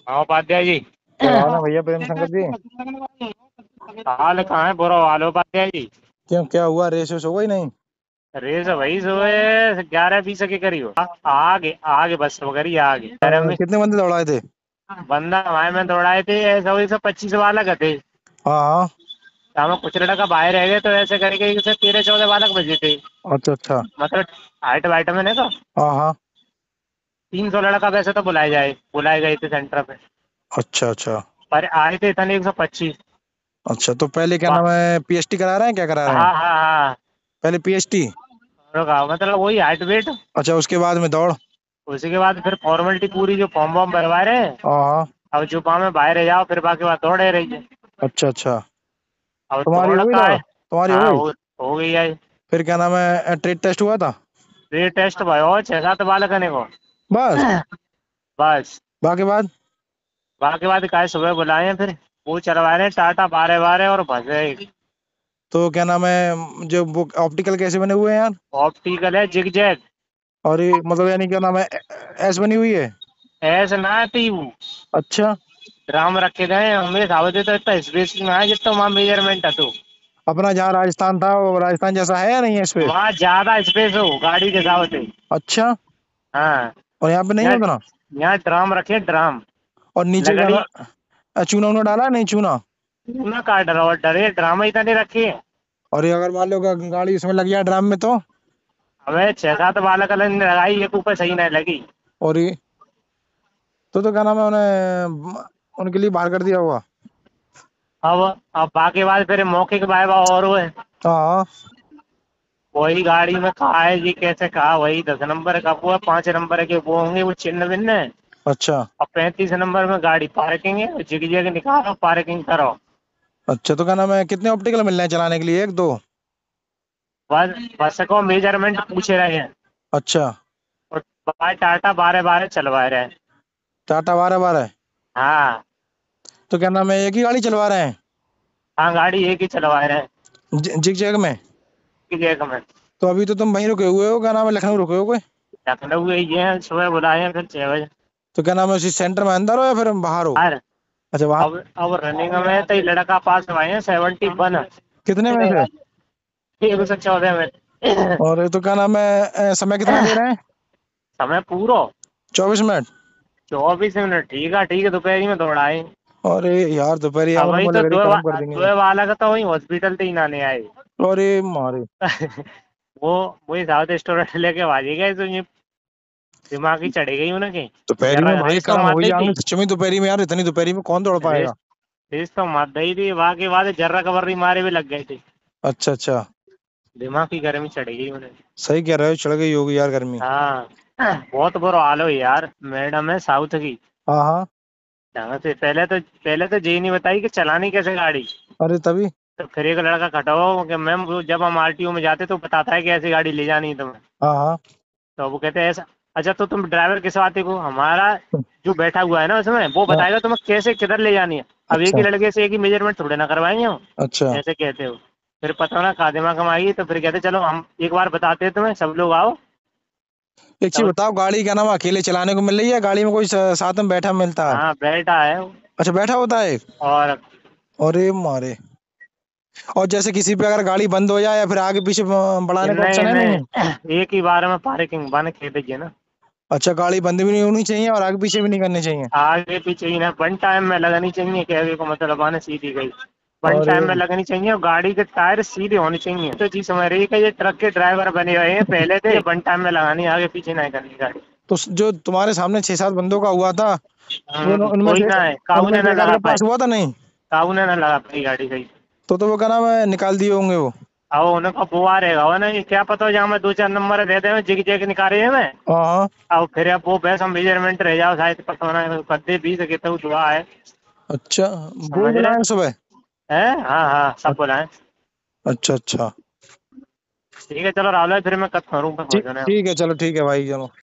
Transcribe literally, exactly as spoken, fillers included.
हाँ उपाध्याय जी। क्या हाल है भैया प्रेम शंकर जी। हाल कहाँ है, बुरा हाल है उपाध्याय जी। क्यों, क्या हुआ? रेस वेस हो गई नहीं? रेस वही सुबह ग्यारह बीस के करीब आ- आगे आगे बस वगैरह आगे अ, ग्यारह में। कितने बंदे दौड़ाए थे? बंदा हमारे में दौड़ाए थे, ऐसा वही सब पच्चीस बालक थे। हाँ हाँ। तो हम कुछ लड़का बाहर रह गए, तो ऐसे करके जैसे तेरह चौदह बालक बजे थे। अच्छा अच्छा। मतलब हाइट वाइट में ने तो हाँ हाँ। तीन सौ लड़का वैसे तो बुलाए जाए बुलाए गए थे सेंटर पे। अच्छा अच्छा। पर आए थे इतने एक सौ पच्चीस। अच्छा, तो पहले क्या नाम है, पीएचटी करा रहे हैं, क्या करा रहे हैं? हाँ हाँ हाँ। पहले पीएचटी। और का मतलब वही हाइट वेट। अच्छा, उसके बाद में दौड़। उसी के बाद फिर फॉर्मेलिटी पूरी, जो फॉर्म वॉर्म भरवा रहे हैं। हाँ हाँ। अब जो पाँव में बाहर जाओ, फिर बाकी बात दौड़े रही है। अच्छा अच्छा। अब तुम्हारी हो दौड़ गई का दौड़? है। तुम्हारी हो हाँ गई? हो, हो गई है। फिर क्या नाम है, ट्रेड टेस्ट हुआ था? प्री टेस्ट भयो छह सात बालक ने को। बस? बस। बाकी बाद? बाकी बात का है, सुबह बुलाए हैं फिर। वो चलवा रहे हैं टाटा बारह बारह और भसे। तो क्या नाम है, जो वो ऑप्टिकल कैसे बने हुए हैं यार? ऑप्टिकल है जिग जैग। और ये मतलब यानी क्या नाम है, एस बनी हुई है? ऐसे ना थी वो। अच्छा। ड्राम रखे गए हमें सावध, तो इतना स्पेस में है जितना वहाँ मेजरमेंट है तो। अपना जहाँ राजस्थान था वो राजस्थान जैसा है या नहीं है इस पे? वहाँ ज्यादा स्पेस हो गाड़ी के सावध। अच्छा। हाँ। और यहाँ पे नहीं यहाँ उतना? यहाँ ड्राम रखे, ड्राम। और नीचे लकड़ी। जाना? अ, चूना उना डाला नहीं, चूना? ना का डर और डरे ड्रामा इतना नहीं रखे। और ये अगर मान लो गा- गाड़ी इसमें लग जाए ड्राम में तो? हमें छह सात बालक अलग ने लगाई, एक ऊपर सही नहीं लगी। और ये तो तो क्या नाम है, उन्हें उनके लिए बाहर कर दिया होगा। अब अब बाकी बात फिर मौके के बारे और हुए। हाँ। वही गाड़ी में कहा है जी, कैसे कहा, वही दस नंबर का वो है, पांच नंबर के वो होंगे वो चिन्ह भिन्न है। अच्छा और पैंतीस नंबर में गाड़ी पार्किंग है, जिग जगह निकालो पार्किंग करो। अच्छा। तो क्या नाम है, कितने ऑप्टिकल मिल रहे हैं चलाने के लिए, एक दो? बस बस को मेजरमेंट पूछ रहे हैं। अच्छा। और बाय टाटा बारह बारह चलवा रहे हैं। टाटा बारह बारह? हाँ। तो क्या नाम है, एक ही गाड़ी चलवा रहे हैं? हाँ गाड़ी एक ही चलवा रहे हैं। जिग जैग में? जिग जैग में। तो अभी तो तुम वहीं रुके हुए हो, क्या नाम है, लखनऊ रुके हो कोई? लखनऊ ये हैं, सुबह बुलाए हैं फिर छह बजे। तो क्या नाम है, उसी सेंटर में अंदर हो या फिर बाहर हो? यार अच्छा, बाहर। अब अब रनिंग में तो ये लड़का पास हुए हैं सेवेंटी वन। कितने में से? एक सौ चौदह में। और ये तो क्या नाम है, अ, समय कितना दे रहे हैं? समय पूरा चौबीस मिनट? चौबीस मिनट, ठीक है ठीक है, दोपहरी में दौड़ाए। अरे यार, दोपहर अब यार वही मुझे तो लग रही दो कम कर बा- देंगे। दो वाला का तो वही हॉस्पिटल से ही नाने आए। अरे मारे। वो वही साउथ रेस्टोरेंट लेके भाजी गए, तो ये दिमाग ही चढ़ी गई उनकी। दोपहरी यार में भाई रेस तो कड़म हो मार ही दी थी। जाएंगे सच में, दोपहरी में यार, इतनी दोपहरी में कौन दौड़ रेस पाएगा? रेस तो मार दी थी, वहां के बाद जर्रा कबर्री मारे भी लग गए थे। अच्छा अच्छा। दिमाग की गर्मी चढ़ी गई उन्हें। सही कह रहे हो, चढ़ गई होगी यार गर्मी। हाँ। बहुत बुरा हाल हो यार, मैडम है साउथ की। हाँ हाँ। ढंग से पहले तो पहले तो जी नहीं बताई कि चलानी कैसे गाड़ी। अरे तभी। तो फिर एक लड़का खड़ा हो कि मैम, वो जब हम आरटीओ में जाते तो बताता है कि ऐसी गाड़ी ले जानी है तुम्हें। हाँ हाँ। तो वो कहते हैं ऐसा। अच्छा तो तुम ड्राइवर किस बात को, हमारा जो बैठा हुआ है ना उसमें वो हाँ। बताएगा तुम्हें कैसे किधर ले जानी है। अब एक ही अच्छा लड़के से एक ही मेजरमेंट थोड़े ना करवाएंगे हम। अच्छा। ऐसे कहते हो। फिर पता ना कहा दिमाग कमाई, तो फिर कहते चलो हम एक बार बताते हैं तुम्हें, सब लोग आओ। एक चीज तब। बताओ, गाड़ी क्या नाम है, अकेले चलाने को मिल रही है, गाड़ी में कोई सा- साथ में बैठा मिलता है? हाँ बैठा है। अच्छा, बैठा होता है एक? और अरे मारे। और जैसे किसी पे अगर गाड़ी बंद हो जाए या फिर आगे पीछे ब- बढ़ाने का नहीं ऑप्शन है, नहीं है? नहीं, एक ही बार में पार्किंग बन के दीजिए ना। अच्छा, गाड़ी बंद भी नहीं होनी चाहिए और आगे पीछे भी नहीं करनी चाहिए? आगे पीछे ही ना, वन टाइम में लगनी चाहिए, कहने को मतलब आने सीधी गई। वन अरे टाइम में लगनी चाहिए, और गाड़ी के टायर सीधे होने चाहिए, तो जी समझ रही है कि ये ट्रक के ड्राइवर बने हुए हैं पहले थे, वन टाइम में लगानी, आगे पीछे नहीं करनी गाड़ी। तो जो तुम्हारे सामने छह सात बंदों का हुआ था, वो हम्म, उनमें कोई से ना है, काबू उनमें ने से ना एक आध लगा के पाए। पास हुआ था नहीं? काबू ने ना लगा पाई गाड़ी सही। तो तो वो क्या नाम है, निकाल दिए होंगे वो। अब उनका बुआ रहेगा वो ना, ये क्या पता जहाँ मैं दो चार नंबर दे दे जिग जैग निकाले हैं मैं। हाँ हाँ। अब फिर अब वो बस हम मेजरमेंट रह जाओ शायद, पता ना कद्दे बीस के तो दुआ है। अच्छा। वो समझ रहे बुलाए सुबह? हैं। हाँ हाँ सब बोला। अच्छा अच्छा। ठीक है चलो राहुल भाई, फिर मैं कट करूँ ठीक पहुँचने। ठीक है, चलो ठीक है भाई, चलो।